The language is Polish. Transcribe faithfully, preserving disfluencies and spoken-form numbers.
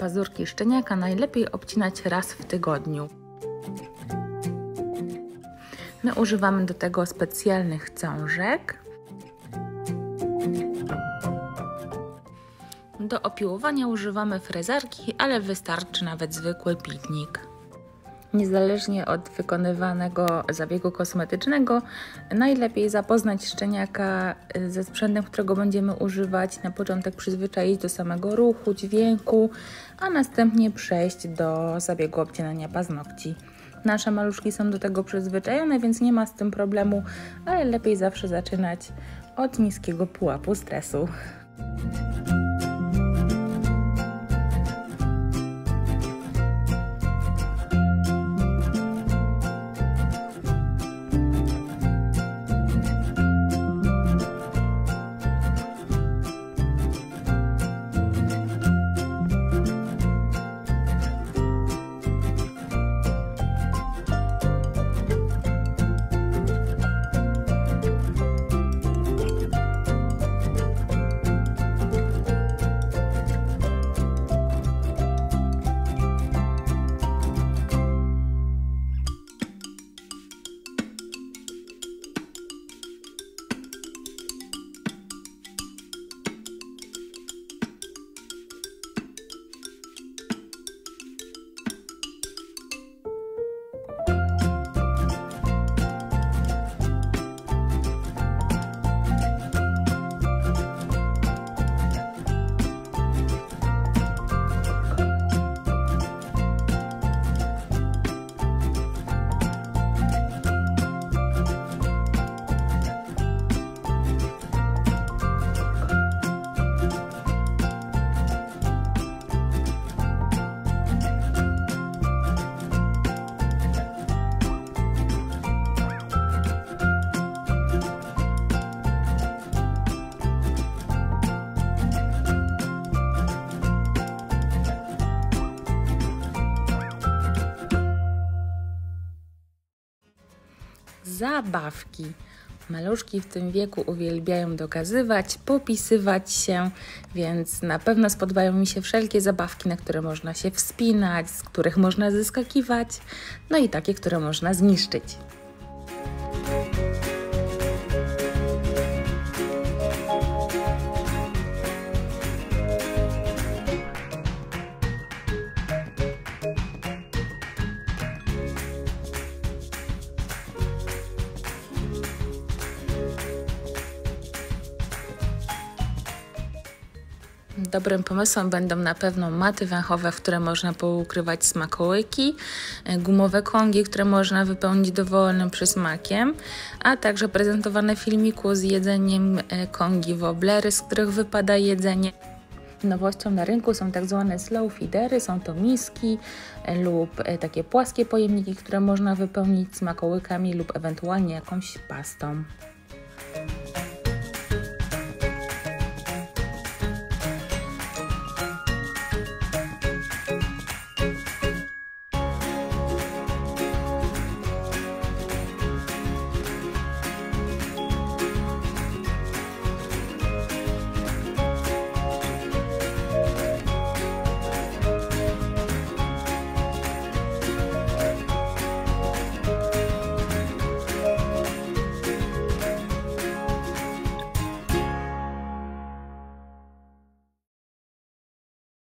Pazurki szczeniaka najlepiej obcinać raz w tygodniu. My używamy do tego specjalnych cążek. Do opiłowania używamy frezarki, ale wystarczy nawet zwykły pilnik. Niezależnie od wykonywanego zabiegu kosmetycznego, najlepiej zapoznać szczeniaka ze sprzętem, którego będziemy używać. Na początek przyzwyczaić do samego ruchu, dźwięku, a następnie przejść do zabiegu obcinania paznokci. Nasze maluszki są do tego przyzwyczajone, więc nie ma z tym problemu, ale lepiej zawsze zaczynać od niskiego pułapu stresu. Zabawki. Maluszki w tym wieku uwielbiają dokazywać, popisywać się, więc na pewno spodobają mi się wszelkie zabawki, na które można się wspinać, z których można zeskakiwać, no i takie, które można zniszczyć. Dobrym pomysłem będą na pewno maty węchowe, w które można poukrywać smakołyki, gumowe kongi, które można wypełnić dowolnym przysmakiem, a także prezentowane w filmiku z jedzeniem kongi wobblery, z których wypada jedzenie. Nowością na rynku są tak zwane slow feedery, są to miski lub takie płaskie pojemniki, które można wypełnić smakołykami lub ewentualnie jakąś pastą.